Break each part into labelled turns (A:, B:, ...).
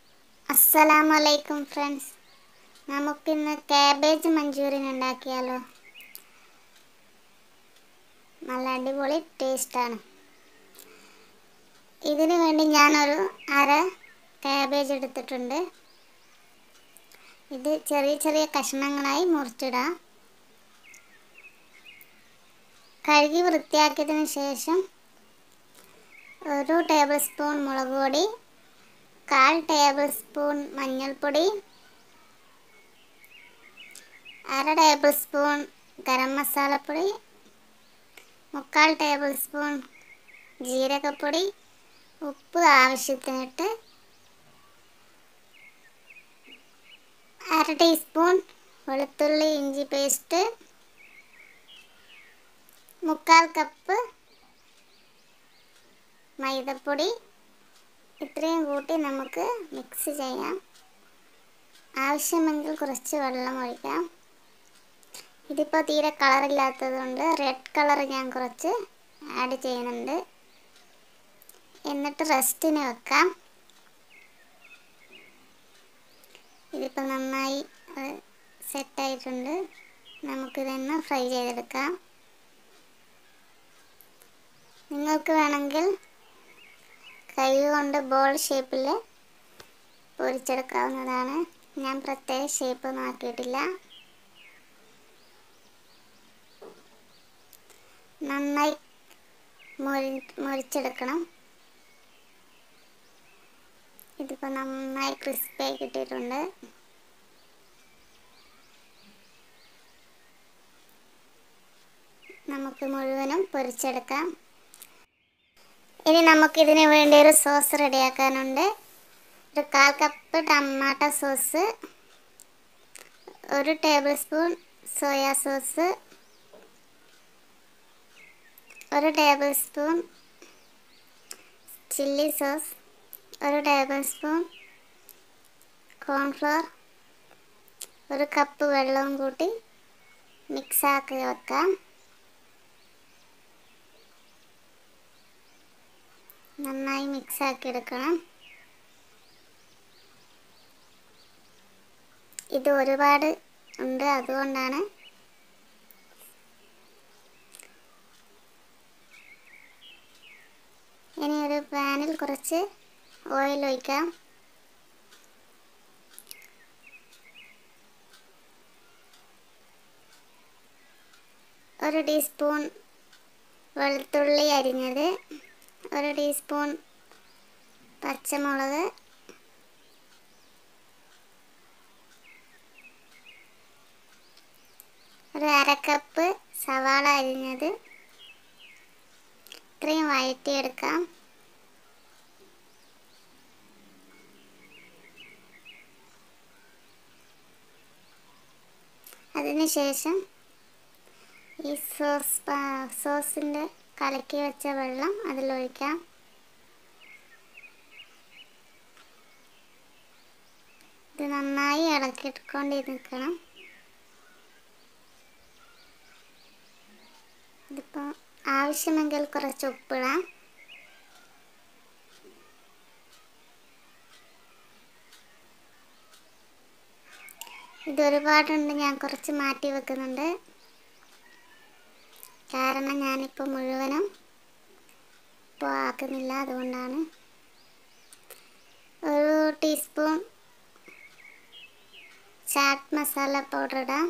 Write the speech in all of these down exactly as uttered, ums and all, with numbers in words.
A: അസ്സലാമലൈക്കും ഫ്രണ്ട്സ്, നമുക്കിന്ന് cabbage manchurian ഉണ്ടാക്കിയാലോ. നല്ല അടിപൊളി ടേസ്റ്റാണ്. ഇതിനു വേണ്ടി ഞാനൊരു അര കാബേജ് എടുത്തിട്ടുണ്ട്. ഇത് ചെറിയ ചെറിയ കഷ്ണങ്ങളായി മുറിച്ചിടാം. കഴുകി വൃത്തിയാക്കിയതിന് ശേഷം ഒരു ടേബിൾ സ്പൂൺ മുളക് പൊടി, കാൽ ടേബിൾ സ്പൂൺ മഞ്ഞൾപ്പൊടി, അര ടേബിൾ സ്പൂൺ ഗരം മസാലപ്പൊടി, മുക്കാൽ ടേബിൾ സ്പൂൺ ജീരകപ്പൊടി, ഉപ്പ് ആവശ്യത്തിനിട്ട്, അര ടീസ്പൂൺ വെളുത്തുള്ളി ഇഞ്ചി പേസ്റ്റ്, മുക്കാൽ കപ്പ് മൈദപ്പൊടി. ഇത്രയും കൂട്ടി നമുക്ക് മിക്സ് ചെയ്യാം. ആവശ്യമെങ്കിൽ കുറച്ച് വെള്ളം ഒഴിക്കാം. ഇതിപ്പോൾ തീരെ കളറില്ലാത്തതുകൊണ്ട് റെഡ് കളർ ഞാൻ കുറച്ച് ആഡ് ചെയ്യുന്നുണ്ട്. എന്നിട്ട് റെസ്റ്റിന് വെക്കാം. ഇതിപ്പോൾ നന്നായി സെറ്റായിട്ടുണ്ട്. നമുക്കിതൊന്ന് ഫ്രൈ ചെയ്തെടുക്കാം. നിങ്ങൾക്ക് വേണമെങ്കിൽ കൈ കൊണ്ട് ബോൾ ഷേപ്പിൽ പൊരിച്ചെടുക്കാവുന്നതാണ്. ഞാൻ പ്രത്യേക ഷേപ്പൊന്നും ആക്കിയിട്ടില്ല. നന്നായി മുരി മുരിച്ചെടുക്കണം. ഇതിപ്പോൾ നന്നായി ക്രിസ്പിയായി കിട്ടിയിട്ടുണ്ട്. നമുക്ക് മുഴുവനും പൊരിച്ചെടുക്കാം. ഇനി നമുക്കിതിന് വേണ്ടി ഒരു സോസ് റെഡിയാക്കാനുണ്ട്. ഒരു കാൽ കപ്പ് ടൊമാറ്റോ സോസ്, ഒരു ടേബിൾ സ്പൂൺ സോയാ സോസ്, ഒരു ടേബിൾ സ്പൂൺ ചില്ലി സോസ്, ഒരു ടേബിൾ സ്പൂൺ കോൺഫ്ലവർ, ഒരു കപ്പ് വെള്ളവും കൂട്ടി മിക്സാക്കി വെക്കാം. നന്നായി മിക്സാക്കി എടുക്കണം. ഇത് ഒരുപാട് ഉണ്ട്, അതുകൊണ്ടാണ്. ഇനി ഒരു പാനിൽ കുറച്ച് ഓയിൽ ഒഴിക്കാം. ഒരു ടീസ്പൂൺ വെളുത്തുള്ളി അരിഞ്ഞത്, ഒരു ടീസ്പൂൺ പച്ചമുളക്, ഒരു അരക്കപ്പ് സവാള അരിഞ്ഞത്. ഇത്രയും വഴറ്റിയെടുക്കാം. അതിനുശേഷം ഈ സോസ് സോസിൻ്റെ കലക്കി വെച്ച വെള്ളം അതിലൊഴിക്കാം. ഇത് നന്നായി ഇളക്കിക്കൊണ്ടിരിക്കണം. ഇതിപ്പോൾ ആവശ്യമെങ്കിൽ കുറച്ച് ഉപ്പിടാം. ഇതൊരുപാടുണ്ട്, ഞാൻ കുറച്ച് മാറ്റി വെക്കുന്നുണ്ട്. കാരണം ഞാനിപ്പോൾ മുഴുവനും ഇപ്പോൾ ആക്കുന്നില്ല, അതുകൊണ്ടാണ്. ഒരു ടീസ്പൂൺ ചാറ്റ് മസാല പൗഡർ ഇടാം.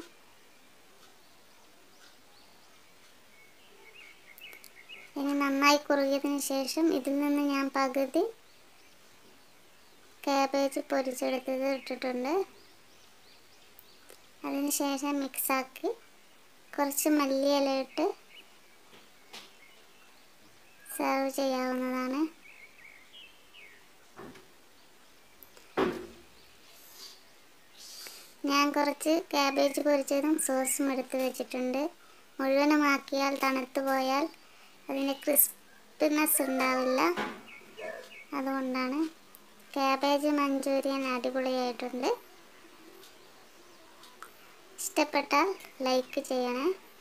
A: ഇനി നന്നായി കുറുകിയതിന് ശേഷം ഇതിൽ നിന്ന് ഞാൻ പകുതി കാബേജ് പൊരിച്ചെടുത്തത് ഇട്ടിട്ടുണ്ട്. അതിന് ശേഷം മിക്സാക്കി കുറച്ച് മല്ലിയില ഇട്ട് സെർവ് ചെയ്യാവുന്നതാണ്. ഞാൻ കുറച്ച് കാബേജ് പൊരിച്ചതും സോസും എടുത്ത് വെച്ചിട്ടുണ്ട്. മുഴുവനുമാക്കിയാൽ തണുത്തു പോയാൽ അതിന് ക്രിസ്പിനെസ് ഉണ്ടാവില്ല, അതുകൊണ്ടാണ്. കാബേജ് മഞ്ചൂരിയൻ അടിപൊളിയായിട്ടുണ്ട്. ഇഷ്ടപ്പെട്ടാൽ ലൈക്ക് ചെയ്യണേ.